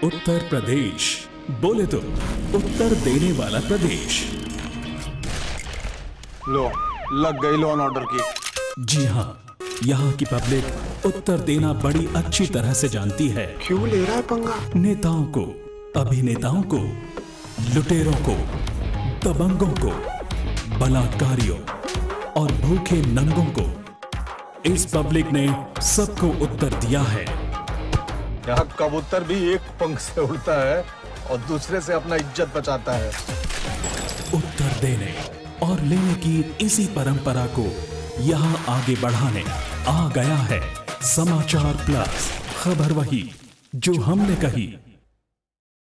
उत्तर प्रदेश बोले तो उत्तर देने वाला प्रदेश। लो, लग गई लॉ एंड ऑर्डर की। जी हाँ, यहाँ की पब्लिक उत्तर देना बड़ी अच्छी तरह से जानती है। क्यों ले रहा है पंगा? नेताओं को, अभिनेताओं को, लुटेरों को, दबंगों को, बलात्कारियों और भूखे नंगों को इस पब्लिक ने सबको उत्तर दिया है। यहाँ कबूतर भी एक पंख से उड़ता है और दूसरे से अपना इज्जत बचाता है। उत्तर देने और लेने की इसी परंपरा को यहाँ आगे बढ़ाने आ गया है समाचार प्लस। खबर वही जो हमने कही।